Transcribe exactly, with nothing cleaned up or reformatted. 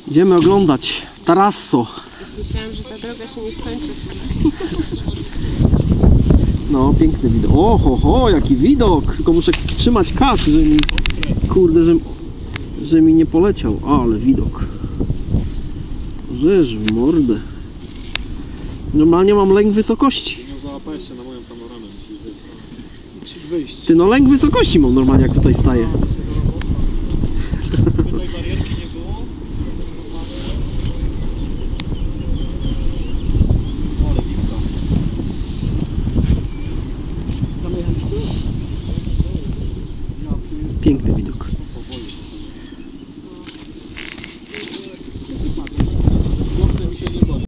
Idziemy oglądać Tarasso. Myślałam, że ta droga się nie skończy. No, piękny widok. O, ho, ho, jaki widok! Tylko muszę trzymać kask, żeby mi... Kurde, że, że mi nie poleciał. Ale widok. Rzeż w mordę. Normalnie mam lęk wysokości. No załapałeś się na moją panoramę, musisz wyjść. Musisz wyjść. Ty, no lęk wysokości mam normalnie, jak tutaj staję.